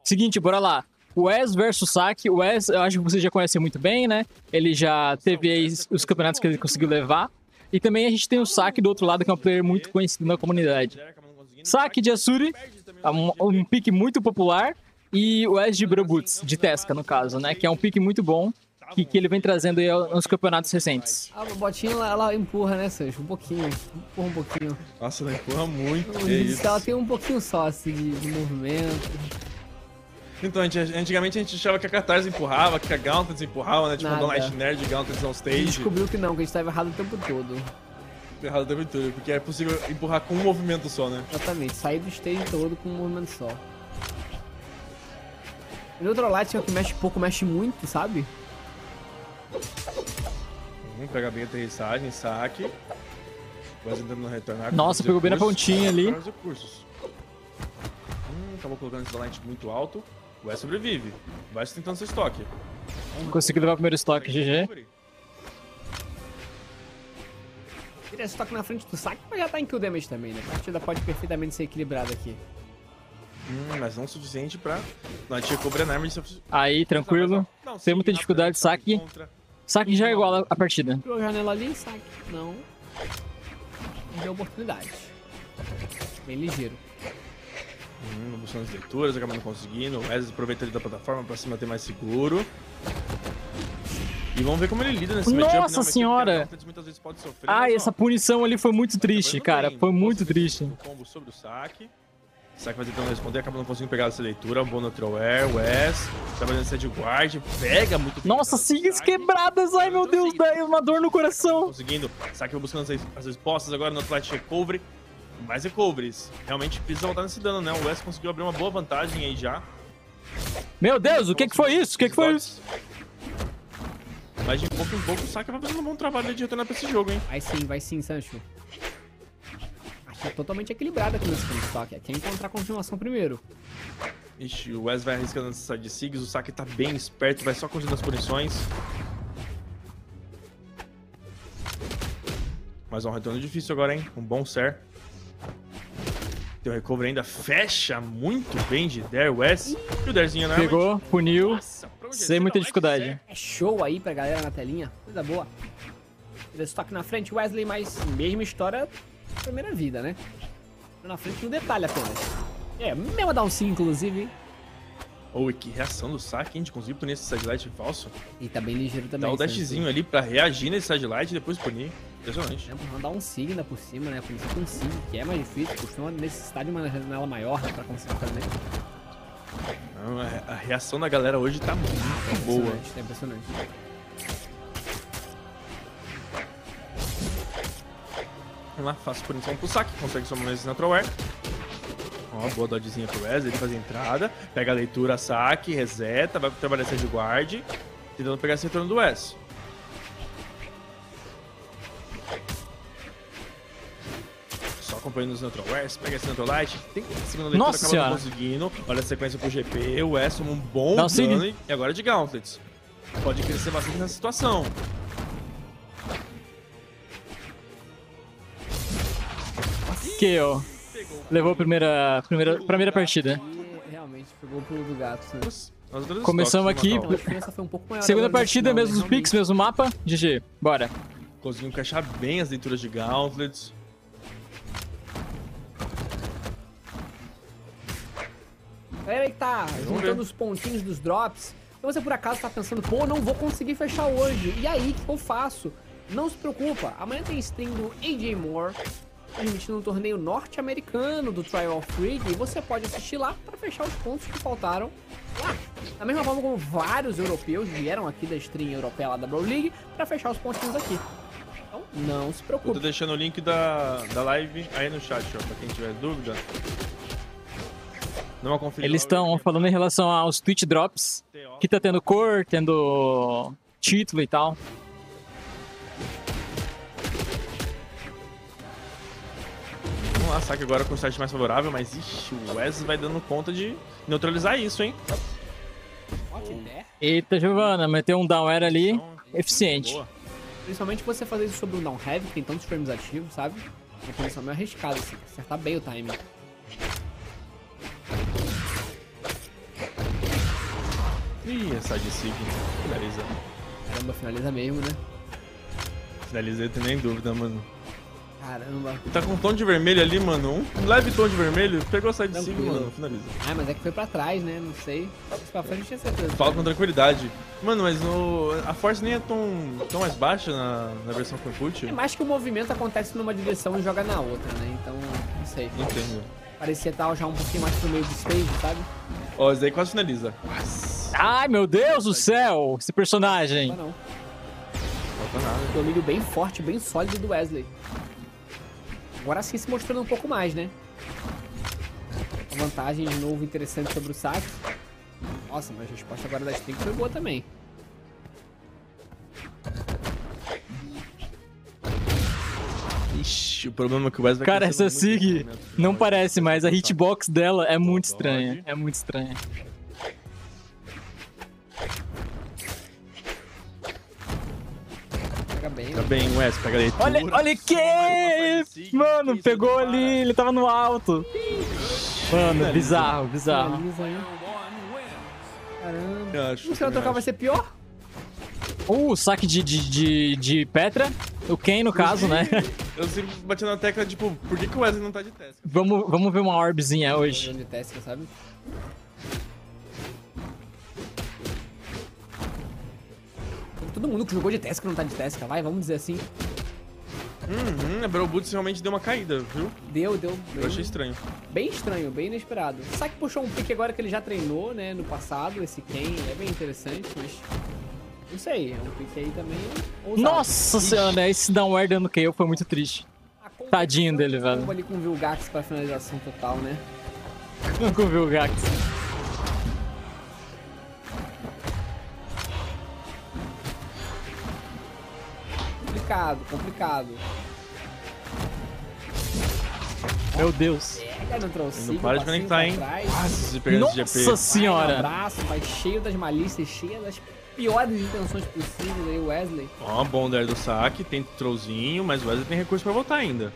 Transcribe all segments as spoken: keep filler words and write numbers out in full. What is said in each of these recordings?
Seguinte, bora lá. Wes versus Saki. O Wes, eu acho que você já conhece muito bem, né? Ele já teve aí os campeonatos que ele conseguiu levar. E também a gente tem o Saki do outro lado, que é um player muito conhecido na comunidade. Saki de Asuri, um, um pique muito popular. E o Wes de Broboots, de Tesca, no caso, né? Que é um pique muito bom. Que, que ele vem trazendo aí nos campeonatos recentes. A botinha, ela, ela empurra, né, Sancho? Um pouquinho. Empurra um pouquinho. Nossa, ela empurra muito. O Que Liz, isso. ela tem um pouquinho só, assim, de, de movimento. Então, a gente- antigamente a gente achava que a Catarse empurrava, que a Gauntlets empurrava, né? Tipo, Nada. o Light Nerd, Gauntlets on A gente stage. descobriu que não, que a gente tava errado o tempo todo. Errado o tempo todo, porque é possível empurrar com um movimento só, né? Exatamente, sair do stage todo com um movimento só. O Neutralite é o que mexe pouco, mexe muito, sabe? Hum, pega bem a aterrissagem, saque. Vai tentando retornar. com Nossa, os pegou bem na recursos. pontinha ali. Os recursos. Hum, acabou colocando esse light muito alto. O Wes sobrevive. Vai tentando seu estoque. Conseguiu levar o primeiro estoque, G G. Tira esse toque na frente do saque, mas já tá em kill damage também, né? A partida pode perfeitamente ser equilibrada aqui. Hum, mas não o suficiente pra... Não, a tia cobra na arma de... Aí, tranquilo. Não, Sem muita sim, dificuldade, rápido, Saki. contra. Saki já é igual a, a partida. Tirou a janela ali, saque. Não. Não deu oportunidade. Bem ligeiro. Hum, buscando as leituras, acabando conseguindo. O Wes aproveita ali da plataforma pra se manter mais seguro. E vamos ver como ele lida nesse matchup, né? Nossa Um matchup senhora! que a Gauntlets muitas vezes pode sofrer, Ah, mas, essa ó, punição ali foi muito tá triste, trabalhando cara. bem. Foi muito Conseguiu triste. O combo sobre o saque. O saque vai tentando responder, acaba não conseguindo pegar essa leitura. Um bom neutral air, Wes. Trabalhando esse de guard, pega muito bem. Nossa, Saque. sigas quebradas. Ai, meu Deus, dá uma dor no Acaba coração. conseguindo. Saque vai buscando as, as respostas agora no Flight Recovery. Mais recoveries. Realmente precisa voltar nesse dano, né? O Wes conseguiu abrir uma boa vantagem aí já. Meu Deus, o que que foi isso? O que que foi isso? Mas de pouco em pouco o Saka vai fazendo um bom trabalho de retornar pra esse jogo, hein? Vai sim, vai sim, Sancho. Acho totalmente equilibrado aqui nesse estoque. Quer encontrar a continuação primeiro. Ixi, o Wes vai arriscando essa de Sigs, o Saka tá bem esperto, vai só continuando as punições. Mas é um retorno difícil agora, hein? Um bom ser. Tem o recovery ainda, fecha muito bem de Dare, Wes. E o Darezinho, né? Pegou, puniu. Nossa, pra onde Sem é? muita Light dificuldade. Set. É show aí pra galera na telinha. Coisa boa. Estoque na frente, Wesley, mas mesma história, primeira vida, né? Na frente no detalhe apenas. É, mesmo dar um sim, inclusive, hein? Oh, e que reação do Saka, hein? De conseguir punir esse sidelight falso. E tá bem ligeiro também. Dá o Sancho. dashzinho ali pra reagir nesse sidelight e depois punir. Impressionante. É, mandar um sig ainda por cima, né? Por isso com um sig, que é mais difícil. Costuma necessitar de uma janela maior, né, pra conseguir fazer. Não, a- a reação da galera hoje tá muito boa. Impressionante, tá impressionante. Vamos lá, faço punição pro saque, consegue somar esse Natural Air. Ó, boa dodgezinha pro Wesley, ele faz a entrada, pega a leitura, saque, reseta, vai trabalhar essa de guard, tentando pegar esse retorno do Wes. Só acompanhando os Neutral Airs, pega esse Neutral Light, tem a segunda leitura, Nossa acaba senhora. não conseguindo, olha a sequência pro G P, o Wes toma um bom Dá um sig. dano, e agora de Gauntlets. Pode crescer bastante nessa situação. Que ó. Levou a primeira, primeira, primeira partida. E realmente pegou o pulo do gato, né? As outras Começamos estoques aqui. do Natal. Então, a diferença foi um pouco maior. Segunda agora no partida, final, né? mesmos Realmente. picks, mesmo mapa. G G, bora. Conseguiu encaixar bem as leituras de Gauntlets. Galera que tá juntando os pontinhos dos drops, se você por acaso tá pensando, pô, não vou conseguir fechar hoje, e aí, o que eu faço? Não se preocupa, amanhã tem stream do A J Moore, transmitindo um torneio norte-americano do Trial of Rig, e você pode assistir lá para fechar os pontos que faltaram lá. Da mesma forma como vários europeus vieram aqui da stream europeia lá da Brawl League para fechar os pontinhos aqui. Então, não se Eu tô preocupe. deixando o link da, da live aí no chat, ó, pra quem tiver dúvida. Dá uma conferida Eles lá, estão falando em relação aos Twitch Drops, que tá tendo cor, tendo título e tal. Vamos lá, saque agora com o site mais favorável, mas ixi, o Wes vai dando conta de neutralizar isso, hein? Ótima ideia. Eita, Giovana, meteu um down air ali, Então, eficiente. boa. Principalmente você fazer isso sobre o Down Heavy, que tem tantos frames ativos, sabe? É uma posição meio arriscada, assim. Acertar bem o timing. Ih, essa de Sig. Finaliza. Caramba, finaliza mesmo, né? Finaliza, tem nem dúvida, mano. Caramba. Ele tá com um tom de vermelho ali, mano. Um leve tom de vermelho. Pegou a side Sig, Tranquilo. mano. Finaliza. Ah, mas é que foi pra trás, né? Não sei. Se pra frente, não tinha certeza. Fala com tranquilidade. Mano, mas no... a force nem é tão, tão mais baixa na, na versão com input. É mais que o movimento acontece numa direção e joga na outra, né? Então, não sei. Entendo. Parecia estar já um pouquinho mais pro meio do stage, sabe? Ó, esse daí quase finaliza. Nossa. Ai, meu Deus do céu! Esse personagem. Não, não. Falta nada. Domínio bem forte, bem sólido do Wesley. Agora sim se mostrando um pouco mais, né? Uma vantagem de novo interessante sobre o saque. Nossa, mas a resposta agora da String foi boa também. Ixi, o problema é que o Wesley... Cara, essa Sig não parece, mas a hitbox dela é muito estranha. É muito estranha. Pega bem, Tá né? bem, Wes, pega ali. Olha, olha que... Mano, pegou ali, ele tava no alto. Mano, bizarro, bizarro. Finaliza, hein? Caramba. Eu acho, Se ela também trocar vai acho. ser pior? Uh, o saque de, de, de, de Petra. O Ken, no caso, né? Eu sempre bati na tecla, tipo, por que, que o Wesley não tá de teste? Vamos, vamos ver uma orbzinha hoje. De teste, sabe? Todo mundo que jogou de Tesca não tá de Tesca, vai, vamos dizer assim. Uhum, a Battle Boots realmente deu uma caída, viu? Deu, deu. Eu Bem, achei estranho. bem estranho, bem inesperado. O Saki puxou um pique agora que ele já treinou, né, no passado, esse Ken, é bem interessante, mas... Não sei, é um pique aí também ousado. Nossa senhora, esse downward dando K O foi muito triste. A combo- Tadinho dele, velho. combo ali com o Vilgax pra finalização total, né? Nunca viu o Gax. Complicado, complicado. Meu Deus. Pega no trocinho, Não para de passinho conectar, pra hein? trás. Nossa, se pegar esse G P. Nossa Vai no senhora. abraço, vai cheio das malícias, cheio das piores intenções possíveis aí, Wesley. Ó, bom der do saque, tem trollzinho, mas o Wesley tem recurso pra voltar ainda.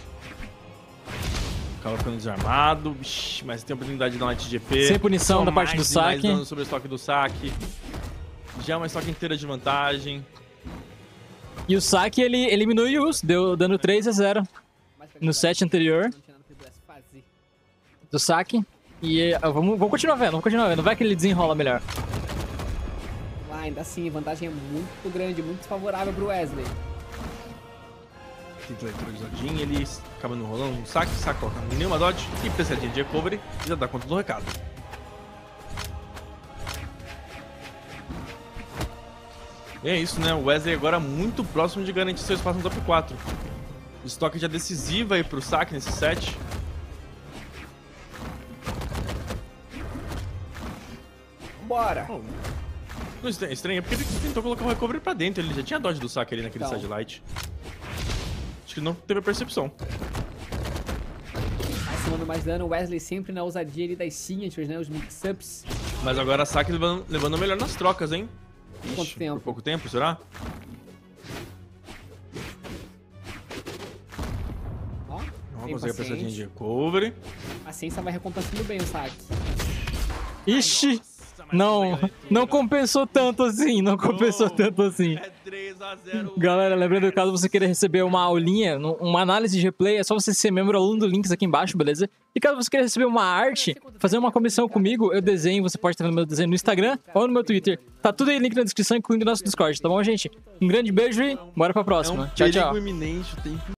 Acaba ficando desarmado, Ixi, mas tem a oportunidade de dar uma T G P. Sem punição Só da parte mais do e mais saque. dano sobre o estoque do saque. Já é uma estoque inteira de vantagem. E o saque, ele eliminou o Yus, deu dando três a zero Mas no set anterior não tinha nada que ele pudesse fazer. do saque. E uh, vamos, vamos continuar vendo, vamos continuar vendo. Vai que ele desenrola melhor. Lá, ainda assim, a vantagem é muito grande, muito favorável pro Wesley. Tenta eletrolizadinho, ele acaba não rolando um saque, saca, coloca nenhuma dodge e pesadinha de recovery e já dá conta do recado. E é isso, né? O Wesley agora muito próximo de garantir seu espaço no top quatro. Estoque já decisiva aí pro saque nesse set. Vambora! Oh, não estranho, estranho, é porque ele tentou colocar o recovery pra dentro, ele já tinha dodge do saque ali naquele Então. sidelight. Acho que ele não teve a percepção. Vai somando mais dano, o Wesley sempre na ousadia ali das signatures, né? Os mix-ups. Mas agora saque levando, levando melhor nas trocas, hein? Quanto Ixi, tempo? Por pouco tempo, será? Ó, Não bem consegue a pesadinha paciente. de recovery. A ciência vai recompensando bem o saque. Ixi, não, não compensou tanto assim, não compensou tanto assim. É três a zero. Galera, lembrando que caso você queira receber uma aulinha, no- uma análise de replay, é só você ser membro aluno do links aqui embaixo, beleza? E caso você queira receber uma arte, fazer uma comissão comigo, eu desenho, você pode estar vendo meu desenho no Instagram ou no meu Twitter. Tá tudo aí, link na descrição, incluindo o nosso Discord, tá bom, gente? Um grande beijo e bora pra É próxima. um Tchau, tchau. perigo iminente o tempo